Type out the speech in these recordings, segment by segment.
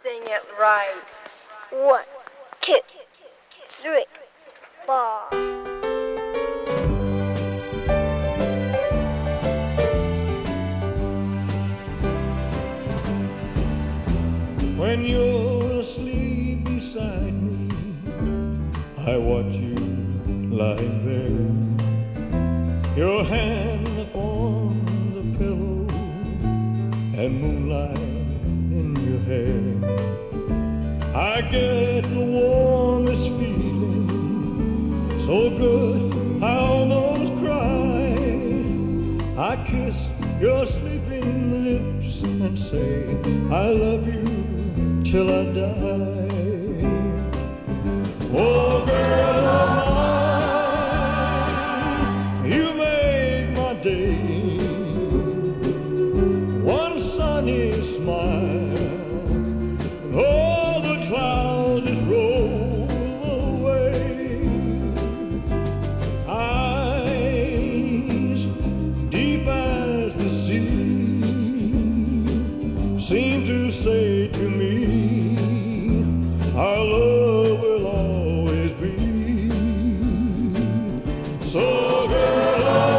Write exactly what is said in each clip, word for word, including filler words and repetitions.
sing it right. One, two, three, four. When you're asleep beside me, I watch you lying there, your hand upon the pillow and moonlight in your hair. I get the warmest feeling, so good I almost cry. I kiss your sleeping lips and say I love you till I die. Oh, girl of mine, you make my day. One sunny smile, and all the clouds just roll away. Eyes deep as the sea seem to say to me, our love will always be. So girl of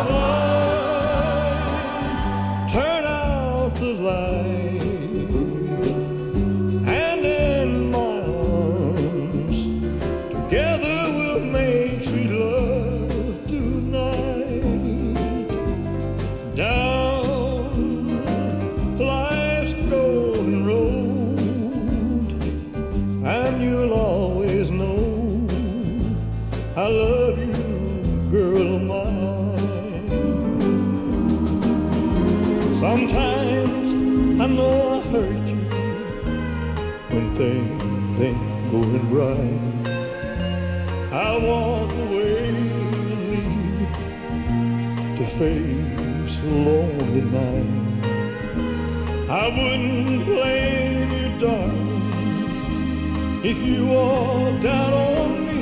mine, turn out the light, and in my arms together we'll make sweet love tonight. Down life's golden road, and you'll always know I love you, girl of mine. Sometimes I know I hurt you when things ain't going right. I walk away and leave you to face a lonely night. I wouldn't blame you, darling, if you walked out on me,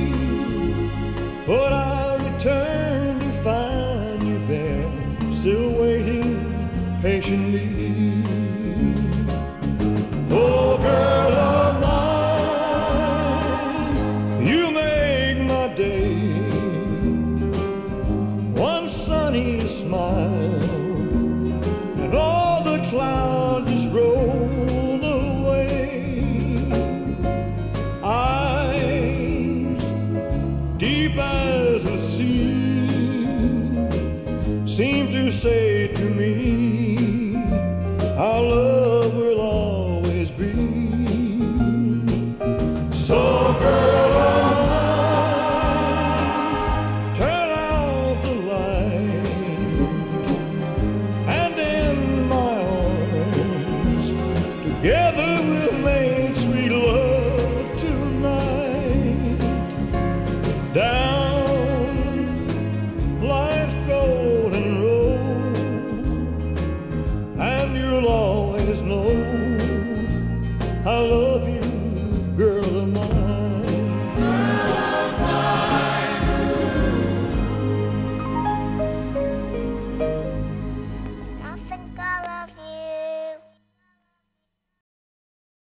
but I'll return to find you there, still waiting patiently. Oh, girl of mine, you make my day. One sunny smile, and all the clouds just roll away. Eyes deep as the sea seem to say to me, our love